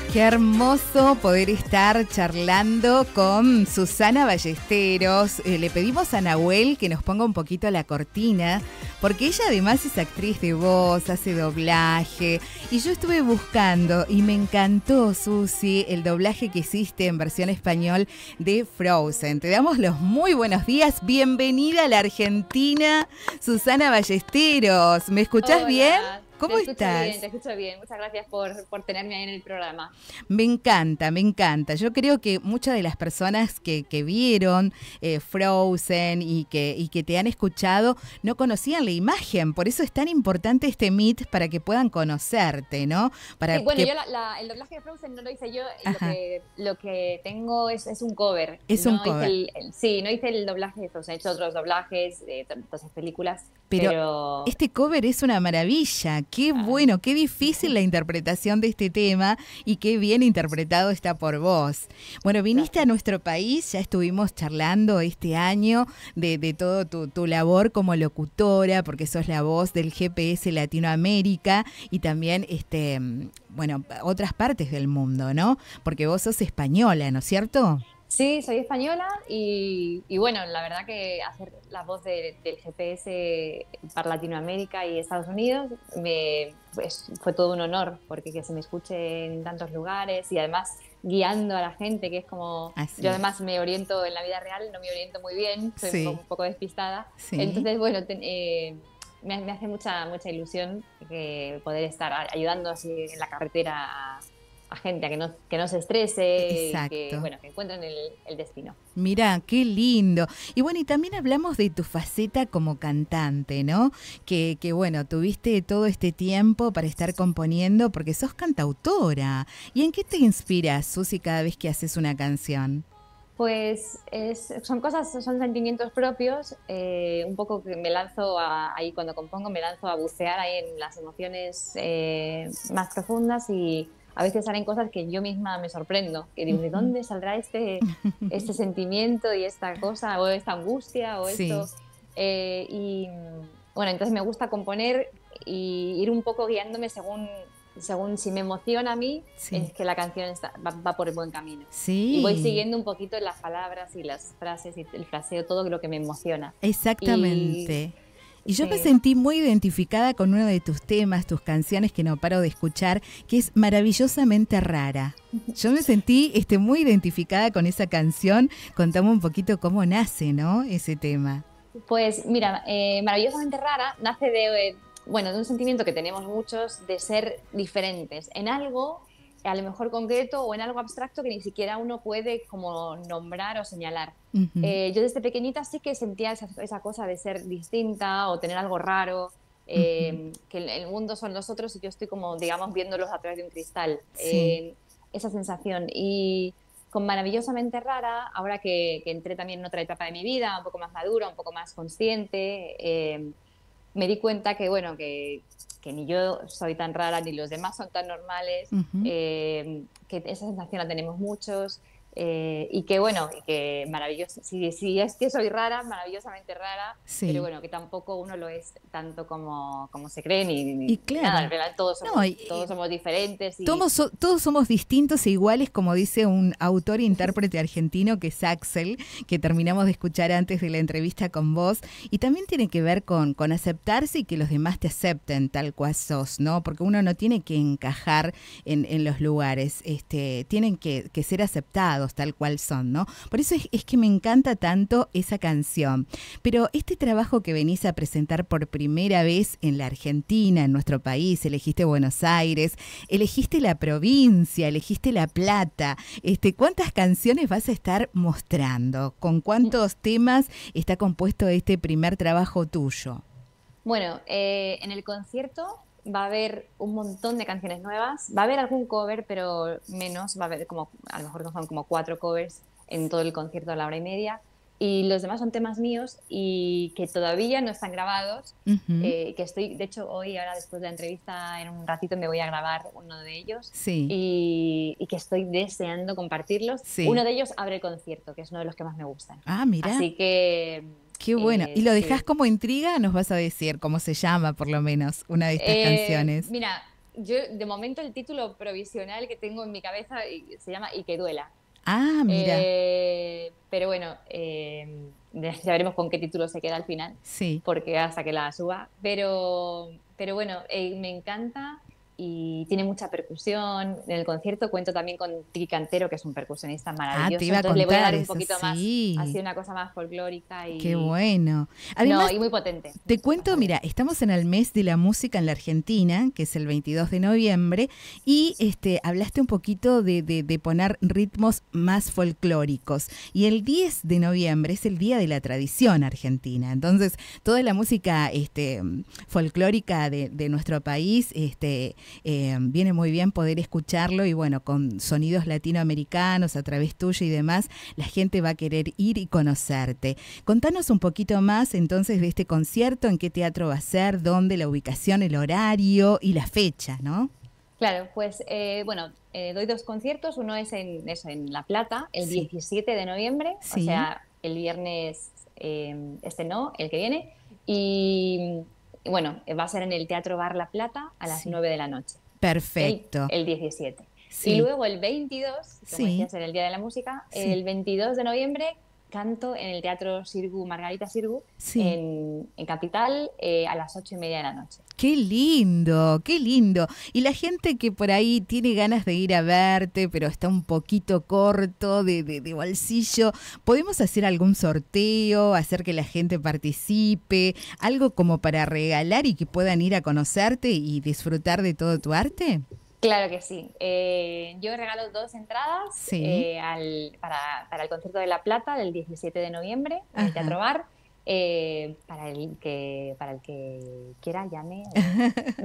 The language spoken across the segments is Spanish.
Qué hermoso poder estar charlando con Susana Ballesteros. Le pedimos a Nahuel que nos ponga un poquito la cortina, porque ella además es actriz de voz, hace doblaje. Y yo estuve buscando y me encantó, Susi, el doblaje que hiciste en versión español de Frozen. Te damos los muy buenos días. Bienvenida a la Argentina, Susana Ballesteros. ¿Me escuchás bien? ¿Cómo estás? Bien, te escucho bien. Muchas gracias por tenerme ahí en el programa. Me encanta, me encanta. Yo creo que muchas de las personas que vieron Frozen y que te han escuchado no conocían la imagen. Por eso es tan importante este Meet para que puedan conocerte, ¿no? Sí, bueno, yo el doblaje de Frozen no lo hice yo. Lo que tengo es un cover. Es un cover. Sí, no hice el doblaje de Frozen. He hecho otros doblajes de otras películas. Pero este cover es una maravilla. Qué bueno, qué difícil la interpretación de este tema y qué bien interpretado está por vos. Bueno, viniste a nuestro país, ya estuvimos charlando este año de todo tu labor como locutora, porque sos la voz del GPS Latinoamérica y también otras partes del mundo, ¿no? Porque vos sos española, ¿no es cierto? Sí, soy española y bueno, la verdad que hacer la voz del GPS para Latinoamérica y Estados Unidos fue todo un honor, porque que se me escuche en tantos lugares y además guiando a la gente, que es como... Yo además me oriento en la vida real, no me oriento muy bien, soy un poco despistada. Sí. Entonces, bueno, me hace mucha ilusión poder estar ayudando así en la carretera a gente a que no se estrese. Exacto. Que encuentren el destino. Mirá, qué lindo. Y bueno, y también hablamos de tu faceta como cantante, ¿no? Que bueno, tuviste todo este tiempo para estar componiendo porque sos cantautora. ¿Y en qué te inspiras, Susi, cada vez que haces una canción? Pues son sentimientos propios, un poco que me lanzo ahí cuando compongo, me lanzo a bucear ahí en las emociones más profundas y a veces salen cosas que yo misma me sorprendo, que digo, ¿de dónde saldrá este sentimiento y esta cosa, o esta angustia, o esto? Y bueno, entonces me gusta componer y ir un poco guiándome según si me emociona a mí, es que la canción va por el buen camino. Sí. Y voy siguiendo un poquito las palabras y las frases y el fraseo, todo lo que me emociona. Exactamente. Y yo me sentí muy identificada con uno de tus temas, tus canciones que no paro de escuchar, que es Maravillosamente Rara. Yo me sentí muy identificada con esa canción. Contame un poquito cómo nace, ¿no? Ese tema. Pues mira, Maravillosamente Rara nace de un sentimiento que tenemos muchos de ser diferentes en algo, a lo mejor concreto o en algo abstracto que ni siquiera uno puede como nombrar o señalar. Yo desde pequeñita sí que sentía esa cosa de ser distinta o tener algo raro, que el mundo son los otros y yo estoy como, digamos, viéndolos a través de un cristal. Esa sensación. Y con Maravillosamente Rara, ahora que entré también en otra etapa de mi vida, un poco más madura, un poco más consciente, me di cuenta que ni yo soy tan rara, ni los demás son tan normales, que esa sensación la tenemos muchos, y que maravilloso, si es que soy rara, maravillosamente rara, pero que tampoco uno lo es tanto como se cree, ni claro. Nada, en realidad todos somos diferentes. Todos somos distintos e iguales, como dice un autor e intérprete argentino que es Axel, que terminamos de escuchar antes de la entrevista con vos, y también tiene que ver con aceptarse y que los demás te acepten tal cual sos, ¿no? Porque uno no tiene que encajar en los lugares, tienen que ser aceptados tal cual son, ¿no? Por eso es que me encanta tanto esa canción. Pero este trabajo que venís a presentar por primera vez en la Argentina, en nuestro país, elegiste Buenos Aires, elegiste la provincia, elegiste La Plata, ¿cuántas canciones vas a estar mostrando? ¿Con cuántos temas está compuesto este primer trabajo tuyo? Bueno, en el concierto va a haber un montón de canciones nuevas, va a haber algún cover, pero menos, va a haber a lo mejor no son como 4 covers en todo el concierto de la hora y media, y los demás son temas míos y que todavía no están grabados, que estoy, de hecho hoy, ahora después de la entrevista, en un ratito me voy a grabar uno de ellos, y que estoy deseando compartirlos. Uno de ellos abre el concierto, que es uno de los que más me gustan. Ah, mira. Así que... Qué bueno. ¿Y lo dejás como intriga? ¿Nos vas a decir cómo se llama, por lo menos, una de estas canciones? Mira, yo de momento el título provisional que tengo en mi cabeza se llama Y que duela. Ah, mira. Pero bueno, ya veremos con qué título se queda al final, Sí. porque hasta que la suba. Pero bueno, me encanta y tiene mucha percusión. En el concierto cuento también con Tiki Cantero, que es un percusionista Ah, te maravilloso. iba a Entonces le voy a contar dar un eso, poquito más, sí. así una cosa más folclórica Qué y, bueno. no, Además, y muy potente. te Va a cuento, estar bien. mira, estamos en el mes de la música en la Argentina, que es el 22 de noviembre, y hablaste un poquito de poner ritmos más folclóricos. Y el 10 de noviembre es el Día de la Tradición Argentina. Entonces, toda la música folclórica de nuestro país viene muy bien poder escucharlo y bueno, con sonidos latinoamericanos a través tuyo y demás, la gente va a querer ir y conocerte. Contanos un poquito más entonces de este concierto, en qué teatro va a ser, dónde, la ubicación, el horario y la fecha, ¿no? Claro, pues bueno, doy dos conciertos. Uno es en La Plata, el Sí, 17 de noviembre, o sí, sea, el viernes, no, el que viene. Y bueno, va a ser en el Teatro Bar La Plata a las sí. 9 de la noche, Perfecto. el 17. Y Sí, luego el 22, como sí, decías, en el Día de la Música, sí, el 22 de noviembre canto en el Teatro Sirgu, Margarita Sirgu, sí. en Capital, a las 8:30 de la noche. Qué lindo, qué lindo. Y la gente que por ahí tiene ganas de ir a verte, pero está un poquito corto de bolsillo, ¿podemos hacer algún sorteo, hacer que la gente participe, algo como para regalar y que puedan ir a conocerte y disfrutar de todo tu arte? Claro que sí. Yo regalo dos entradas Sí, para el concierto de La Plata del 17 de noviembre en el ajá. Teatro Bar. Para el que quiera, llame o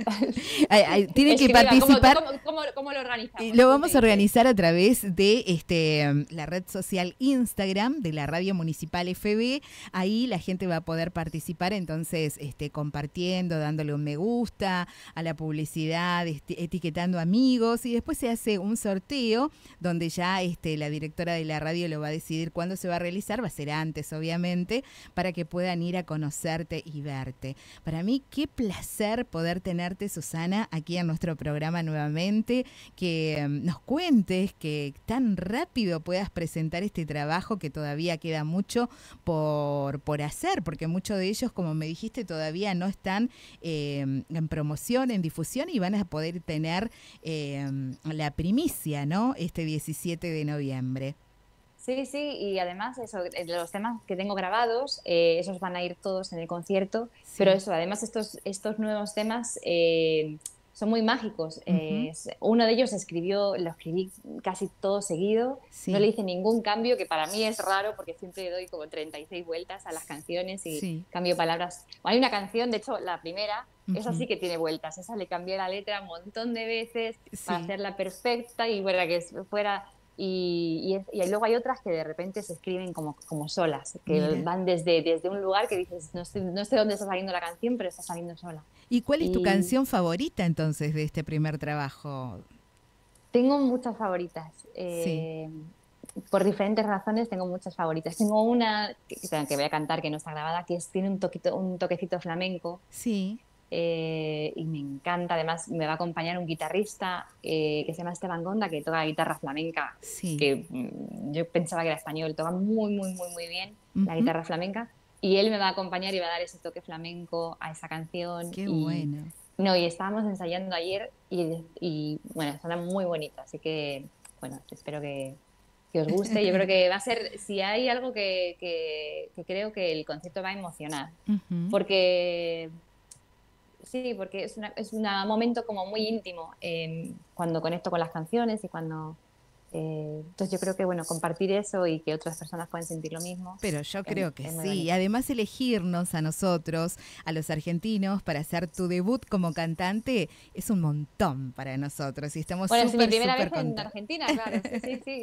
Tienen que escriba. participar. ¿Cómo lo Y organizamos? lo Tú me vamos a dices. organizar a través de la red social Instagram de la Radio Municipal FB. Ahí la gente va a poder participar, entonces compartiendo, dándole un me gusta a la publicidad, etiquetando amigos y después se hace un sorteo donde ya la directora de la radio lo va a decidir cuándo se va a realizar, va a ser antes obviamente, para que puedan ir a conocerte y verte. Para mí qué placer poder tenerte, Susana, aquí en nuestro programa nuevamente, que nos cuentes, que tan rápido puedas presentar este trabajo que todavía queda mucho por hacer, porque muchos de ellos, como me dijiste, todavía no están en promoción, en difusión y van a poder tener la primicia, ¿no? Este 17 de noviembre. Sí, sí, y además eso, de los temas que tengo grabados, esos van a ir todos en el concierto, pero Sí. eso, además estos nuevos temas son muy mágicos. Ujú. Uno de ellos lo escribí casi todo seguido, no le Sí, hice ningún cambio, que para mí es raro porque siempre doy como 36 vueltas a las canciones y sí. cambio palabras. Hay una canción, de hecho, la primera, esa Ujú. sí que tiene vueltas, esa le cambié la letra un montón de veces para Sí, hacerla perfecta y para que fuera y luego hay otras que de repente se escriben como solas, que mira. van desde un lugar que dices, no sé dónde está saliendo la canción, pero está saliendo sola. ¿Y cuál es tu Y canción favorita entonces de este primer trabajo? tengo muchas favoritas. Sí, Por diferentes razones tengo muchas favoritas. Tengo una que voy a cantar que no está grabada, tiene un toquecito flamenco. sí, Y me encanta, además me va a acompañar un guitarrista que se llama Esteban Gonda, que toca guitarra flamenca, sí. que yo pensaba que era español, toca muy, muy, muy, muy bien la Ujú. guitarra flamenca, y él me va a acompañar y va a dar ese toque flamenco a esa canción, Qué y bueno. no, y estábamos ensayando ayer y bueno, suena muy bonito, así que bueno, espero que os guste. Yo creo que va a ser, si hay algo que creo que el concierto va a emocionar, Ujú. porque sí, porque es un momento como muy íntimo cuando conecto con las canciones y cuando... entonces yo creo que, bueno, compartir eso y que otras personas pueden sentir lo mismo Pero yo es, creo que es muy sí. Y bonito. además elegirnos a nosotros, a los argentinos, para hacer tu debut como cantante, es un montón para nosotros. Y estamos Bueno, es mi súper, primera súper vez en contentos. Argentina, claro, sí, sí, sí.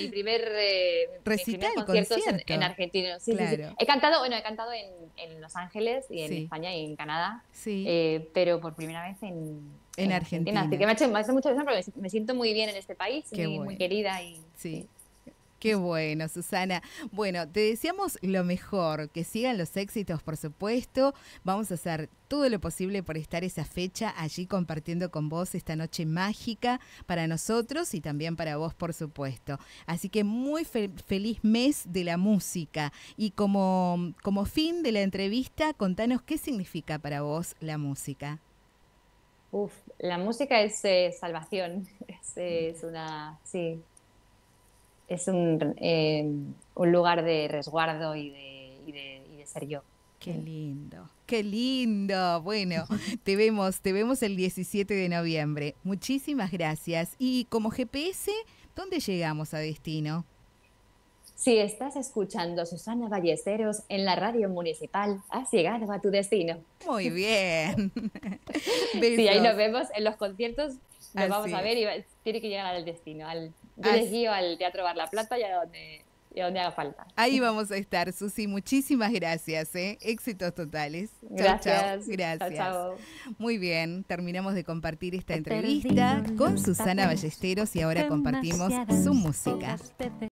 Mi primer Recital, concierto es en concierto. Argentina, sí, sí, sí. Claro. He cantado en Los Ángeles y en Sí, España y en Canadá, sí. pero por primera vez En en Argentina. Así que Argentina. me ha hecho mucha ilusión porque me siento muy bien en este país, Qué muy bueno. querida y Sí. sí. Qué bueno, Susana. Bueno, te deseamos lo mejor, que sigan los éxitos, por supuesto. Vamos a hacer todo lo posible por estar esa fecha allí compartiendo con vos esta noche mágica para nosotros y también para vos, por supuesto. Así que muy feliz mes de la música. Y como fin de la entrevista, contanos qué significa para vos la música. Uf, la música es salvación, es una, sí, es un lugar de resguardo y de ser yo. Qué lindo, qué lindo. Bueno, te vemos el 17 de noviembre. Muchísimas gracias. Y como GPS, ¿dónde llegamos a destino? Si estás escuchando Susana Ballesteros en la radio municipal, has llegado a tu destino. Muy bien. Sí, ahí nos Besos. vemos en los conciertos, nos vamos Así a es. ver y tiene que llegar al destino. Yo les Así- guío al Teatro Bar La Plata y a donde haga falta. Ahí vamos a estar, Susi. Muchísimas gracias, ¿eh? Éxitos totales. Chau, chau. Gracias, chao, Gracias. chao. Muy bien, terminamos de compartir esta He entrevista perdido con los Susana papeles, Ballesteros y ahora compartimos demasiadas su música. veces.